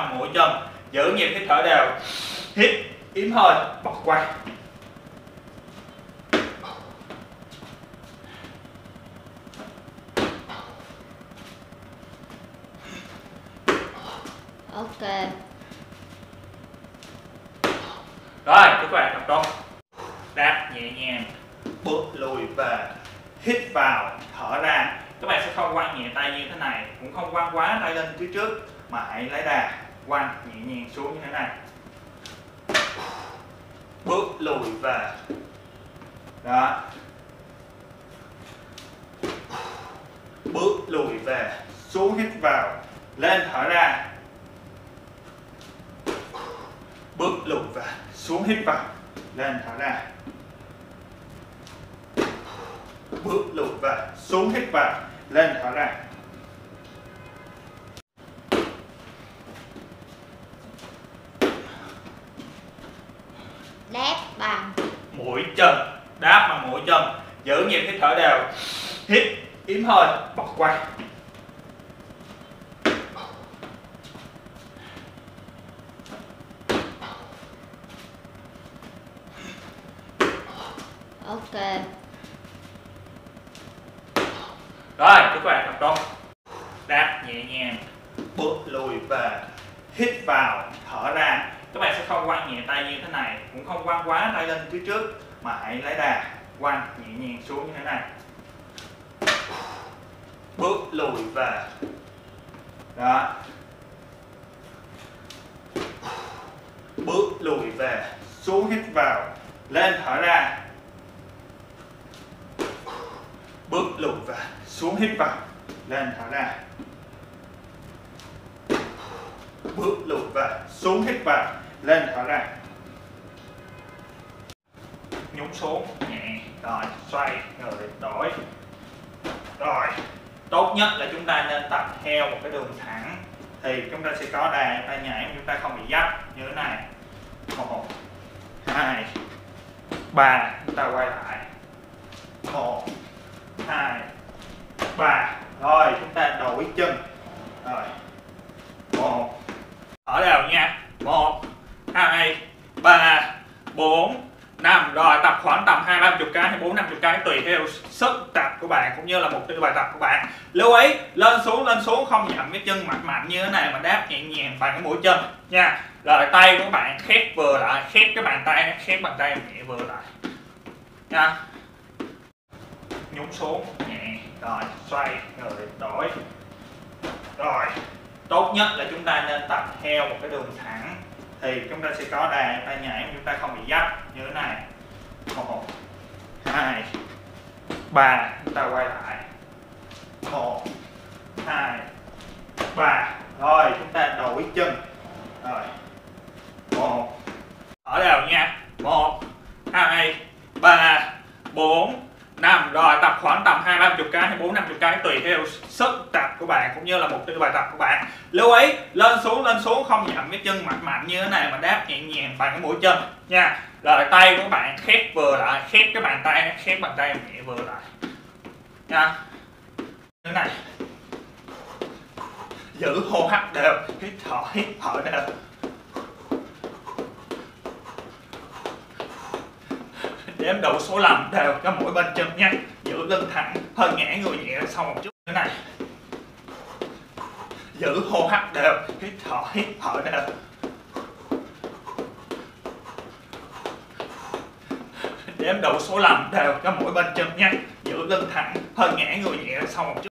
mà mũi chân, giữ nhịp hít thở đều, hít yếm hơi, bật quay. Ok. Rồi, các bạn tập tốt. Đáp nhẹ nhàng, bước lùi về, hít vào, thở ra. Các bạn sẽ không quăng nhẹ tay như thế này, cũng không quăng quá tay lên phía trước, mà hãy lấy đà quăng nhẹ nhàng xuống như thế này. Bước lùi về. Đó. Bước lùi về, xuống hít vào, lên thở ra. Bước lùi về, xuống hít vào, lên thở ra. Bước lùi về, xuống hít vào, lên thở ra. Đáp bằng Mũi chân, đáp bằng mũi chân, giữ nhịp hít thở đều, hít yếm hơi, bật quay. ok. Rồi, các bạn tập tốt. Đáp nhẹ nhàng, bước lùi về, hít vào, thở ra. Các bạn sẽ không quăng nhẹ tay như thế này, cũng không quăng quá tay lên phía trước, mà hãy lấy đà quăng nhẹ nhàng xuống như thế này. Bước lùi về. Đó. Bước lùi về, xuống hít vào, lên thở ra. Bước lùi về, xuống hít vào, lên thở ra. Bước lùi về, xuống hít vào, lên thở ra. Nhún xuống nhẹ, rồi xoay người đổi. Rồi, tốt nhất là chúng ta nên tập theo một cái đường thẳng, thì chúng ta sẽ có đà tay nhảy, chúng ta không bị dấp như thế này. 1 2 3, chúng ta quay lại. 1 2 3. Rồi, chúng ta đổi chân. Rồi. 1. Thở đều nha. 1 2 3 4 5. Rồi, tập khoảng tầm 20-30 cái hay 40-50 cái tùy theo sức tập của bạn cũng như là mục tiêu bài tập của bạn. Lưu ý lên xuống không nhậm cái chân mạnh như thế này mà đáp nhẹ nhàng bằng cái mũi chân nha. Rồi tay của bạn khép vừa lại, khép cái bàn tay, khép bàn tay nhẹ vừa lại nha. Nhún xuống nhẹ, rồi xoay người đổi. Rồi, tốt nhất là chúng ta nên tập theo một cái đường thẳng, thì chúng ta sẽ có đà tay nhảy, chúng ta không bị dấp như thế này. 1 2 3, chúng ta quay lại. 1 2 3. Rồi, chúng ta đổi chân. Rồi. 1. Ở đều nha. 1 2 3 4 5. Rồi, tập khoảng tầm 20-30 cái hay 40-50 cái tùy theo sức tập của bạn cũng như là mục tiêu bài tập của bạn. Lưu ý lên xuống không nhậm cái chân mạnh như thế này mà đáp nhẹ nhàng bằng cái mũi chân nha. Rồi tay của bạn khép vừa lại, khép cái bàn tay, khép bàn tay nhẹ vừa lại nha. Như thế này. Giữ hô hấp đều, hít thở đều. Đếm đủ số lần đều cho mỗi bên chân nha. Giữ lưng thẳng, hơi ngã người nhẹ sau một chút. Như thế này. Giữ hô hấp đều, hít thở đều. Đếm đủ số lần đều cho mỗi bên chân nha. Giữ lưng thẳng, hơi ngã người nhẹ sau một chút.